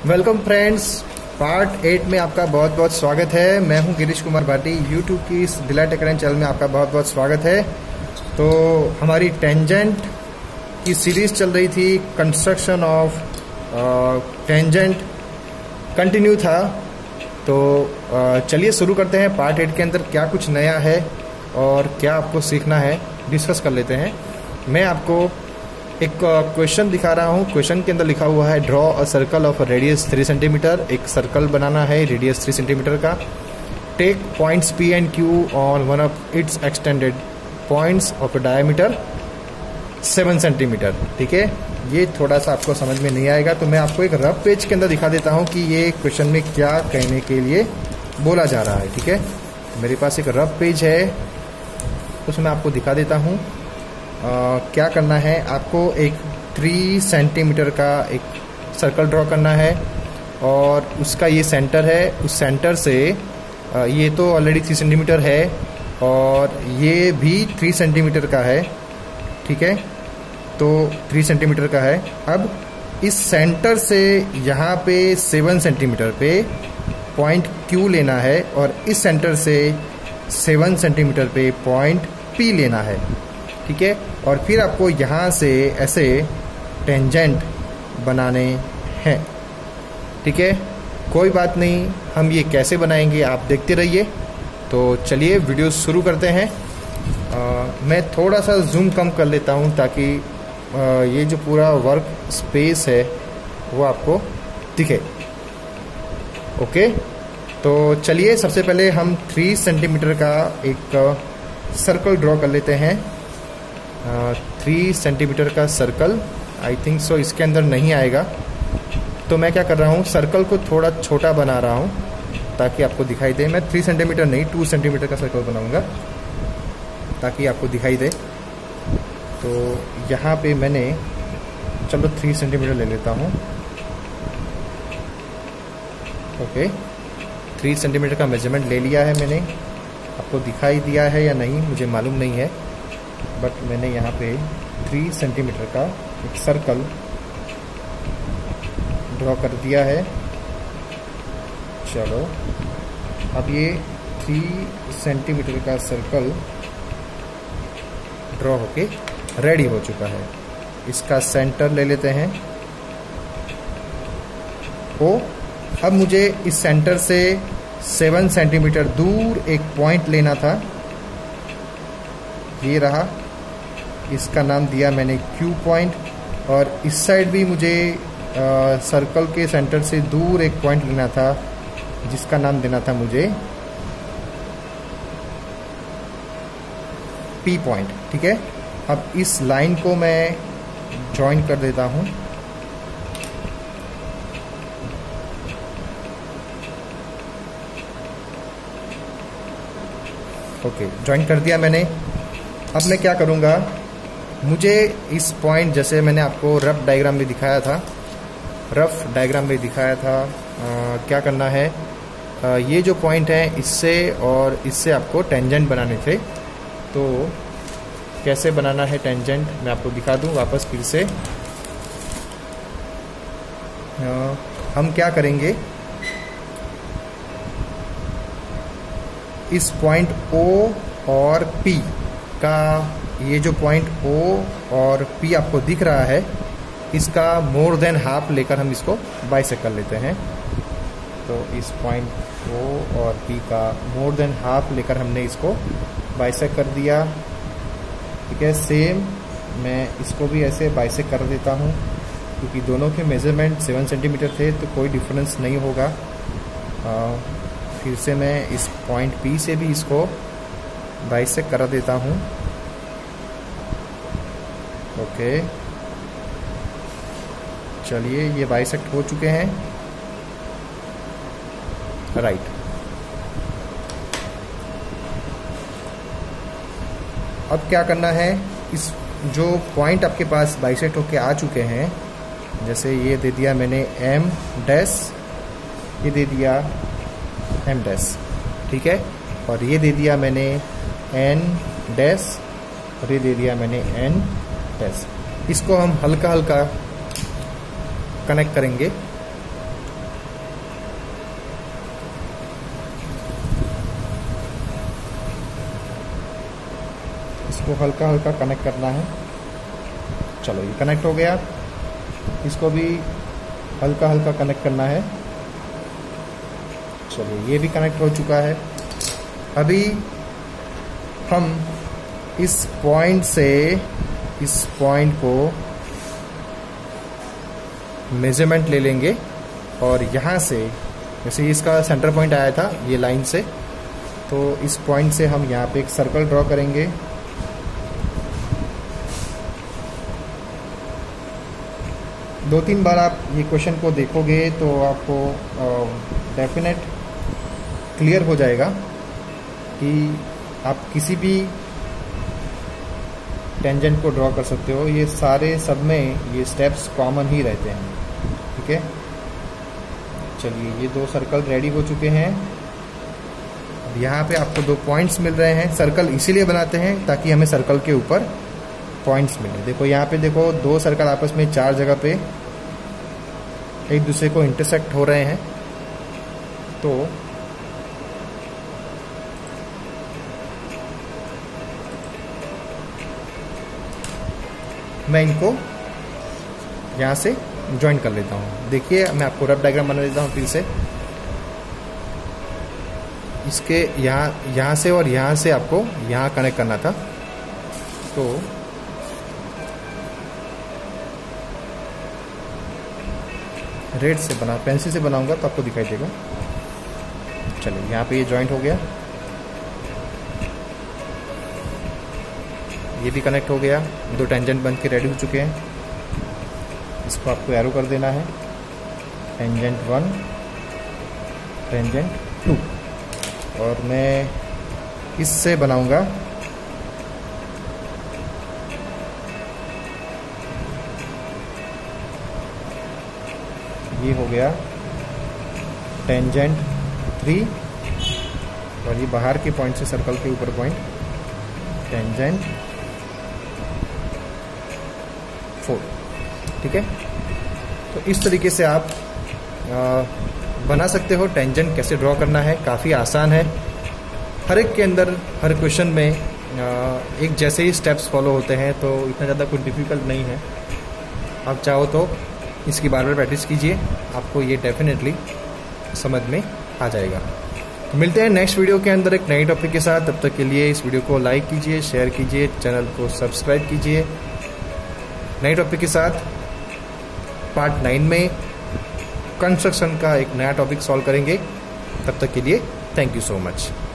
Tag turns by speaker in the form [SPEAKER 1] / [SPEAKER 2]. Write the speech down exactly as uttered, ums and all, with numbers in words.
[SPEAKER 1] Welcome friends, part eight में आपका बहुत बहुत स्वागत है। मैं हूं गिरीश कुमार भाटी। यूट्यूब की इस डिलाइट एकेडमी चैनल में आपका बहुत बहुत स्वागत है। तो हमारी टेंजेंट की सीरीज चल रही थी, कंस्ट्रक्शन ऑफ टेंजेंट कंटिन्यू था। तो चलिए शुरू करते हैं। पार्ट एट के अंदर क्या कुछ नया है और क्या आपको सीखना है डिस्कस कर लेते हैं। मैं आपको एक क्वेश्चन दिखा रहा हूँ। क्वेश्चन के अंदर लिखा हुआ है draw a circle of radius three centimetre. एक सर्कल बनाना है रेडियस थ्री सेंटीमीटर का। Take points P and Q on one of its extended points of diameter seven centimetre. ठीक है, ये थोड़ा सा आपको समझ में नहीं आएगा तो मैं आपको एक रफ पेज के अंदर दिखा देता हूँ कि ये क्वेश्चन में क्या कहने के लिए बोला जा रहा है। ठीक है, मेरे पास एक रफ पेज है, उसमें आपको दिखा देता हूँ। Uh, क्या करना है आपको। एक थ्री सेंटीमीटर का एक सर्कल ड्रॉ करना है और उसका ये सेंटर है। उस सेंटर से uh, ये तो ऑलरेडी थ्री सेंटीमीटर है और ये भी थ्री सेंटीमीटर का है। ठीक है, तो थ्री सेंटीमीटर का है। अब इस सेंटर से यहाँ पे सेवन सेंटीमीटर पे पॉइंट क्यू लेना है और इस सेंटर से सेवन सेंटीमीटर पे पॉइंट पी लेना है। ठीक है, और फिर आपको यहाँ से ऐसे टेंजेंट बनाने हैं। ठीक है, कोई बात नहीं, हम ये कैसे बनाएंगे आप देखते रहिए। तो चलिए वीडियो शुरू करते हैं। आ, मैं थोड़ा सा जूम कम कर लेता हूँ ताकि आ, ये जो पूरा वर्क स्पेस है वो आपको दिखे। ओके, तो चलिए सबसे पहले हम थ्री सेंटीमीटर का एक सर्कल ड्रॉ कर लेते हैं। थ्री सेंटीमीटर का सर्कल, आई थिंक सो इसके अंदर नहीं आएगा। तो मैं क्या कर रहा हूँ, सर्कल को थोड़ा छोटा बना रहा हूँ ताकि आपको दिखाई दे। मैं थ्री सेंटीमीटर नहीं टू सेंटीमीटर का सर्कल बनाऊंगा ताकि आपको दिखाई दे। तो यहाँ पे मैंने चलो थ्री सेंटीमीटर ले लेता हूँ। ओके, थ्री सेंटीमीटर का मेजरमेंट ले लिया है मैंने। आपको दिखाई दिया है या नहीं मुझे मालूम नहीं है, बट मैंने यहाँ पे थ्री सेंटीमीटर का एक सर्कल ड्रॉ कर दिया है। चलो, अब ये थ्री सेंटीमीटर का सर्कल ड्रॉ होके रेडी हो चुका है। इसका सेंटर ले लेते हैं ओ। अब मुझे इस सेंटर से सेवन सेंटीमीटर दूर एक पॉइंट लेना था। ये रहा, इसका नाम दिया मैंने क्यू पॉइंट। और इस साइड भी मुझे आ, सर्कल के सेंटर से दूर एक पॉइंट लेना था जिसका नाम देना था मुझे पी पॉइंट। ठीक है, अब इस लाइन को मैं ज्वाइन कर देता हूँ। ओके, ज्वाइन कर दिया मैंने। अब मैं क्या करूँगा, मुझे इस पॉइंट, जैसे मैंने आपको रफ डायग्राम में दिखाया था रफ डायग्राम में दिखाया था आ, क्या करना है, आ, ये जो पॉइंट है इससे और इससे आपको टेंजेंट बनाने थे। तो कैसे बनाना है टेंजेंट मैं आपको दिखा दूँ वापस फिर से। आ, हम क्या करेंगे, इस पॉइंट O और P का, ये जो पॉइंट O और P आपको दिख रहा है, इसका मोर देन हाफ लेकर हम इसको बाइसेक्ट कर लेते हैं। तो इस पॉइंट O और P का मोर देन हाफ लेकर हमने इसको बाइसेक्ट कर दिया। ठीक है, सेम मैं इसको भी ऐसे बाइसेक्ट कर देता हूँ क्योंकि दोनों के मेजरमेंट सेवन सेंटीमीटर थे तो कोई डिफरेंस नहीं होगा। आ, फिर से मैं इस पॉइंट P से भी इसको बाइसेक्ट करा देता हूँ। ओके, चलिए ये बाइसेक्ट हो चुके हैं। राइट, अब क्या करना है, इस जो पॉइंट आपके पास बाइसेक्ट होके आ चुके हैं, जैसे ये दे दिया मैंने M डैश, ये दे दिया M डैश। ठीक है, और ये दे दिया मैंने N डैश और ये दे दिया मैंने N डैश। इसको हम हल्का हल्का कनेक्ट करेंगे। इसको हल्का हल्का कनेक्ट करना है। चलो ये कनेक्ट हो गया, इसको भी हल्का हल्का कनेक्ट करना है। चलिए ये भी कनेक्ट हो चुका है। अभी हम इस पॉइंट से इस पॉइंट को मेजरमेंट ले लेंगे और यहाँ से जैसे इसका सेंटर पॉइंट आया था ये लाइन से, तो इस पॉइंट से हम यहाँ पे एक सर्कल ड्रॉ करेंगे। दो तीन बार आप ये क्वेश्चन को देखोगे तो आपको डेफिनेट क्लियर हो जाएगा कि आप किसी भी टेंजेंट को ड्रॉ कर सकते हो। ये सारे सब में ये स्टेप्स कॉमन ही रहते हैं, ठीक है। चलिए ये दो सर्कल रेडी हो चुके हैं। अब यहाँ पे आपको दो पॉइंट्स मिल रहे हैं। सर्कल इसीलिए बनाते हैं ताकि हमें सर्कल के ऊपर पॉइंट्स मिले। देखो यहाँ पे देखो दो सर्कल आपस में चार जगह पे एक दूसरे को इंटरसेक्ट हो रहे हैं, तो मैं इनको यहाँ से ज्वाइन कर लेता हूँ। देखिए मैं आपको रफ डायग्राम बना देता हूँ फिर से। इसके यहाँ यहाँ से और यहाँ से आपको यहाँ कनेक्ट करना था, तो रेड से बना पेंसिल से बनाऊंगा तो आपको दिखाई देगा। चलिए यहाँ पे ये ज्वाइंट हो गया, ये भी कनेक्ट हो गया। दो टेंजेंट बन के रेडी हो चुके हैं। इसको आपको एरो कर देना है, टेंजेंट वन, टेंजेंट टू, और मैं इससे बनाऊंगा ये हो गया टेंजेंट थ्री, और ये बाहर के पॉइंट से सर्कल के ऊपर पॉइंट टेंजेंट फोर, ठीक है। तो इस तरीके से आप आ, बना सकते हो। टेंजेंट कैसे ड्रॉ करना है काफ़ी आसान है। हर एक के अंदर हर क्वेश्चन में आ, एक जैसे ही स्टेप्स फॉलो होते हैं, तो इतना ज़्यादा कुछ डिफ़िकल्ट नहीं है। आप चाहो तो इसकी बार बार प्रैक्टिस कीजिए, आपको ये डेफिनेटली समझ में आ जाएगा। तो मिलते हैं नेक्स्ट वीडियो के अंदर एक नई टॉपिक के साथ। तब तक के लिए इस वीडियो को लाइक कीजिए, शेयर कीजिए, चैनल को सब्सक्राइब कीजिए। नए टॉपिक के साथ पार्ट नाइन में कंस्ट्रक्शन का एक नया टॉपिक सॉल्व करेंगे। तब तक के लिए थैंक यू सो मच।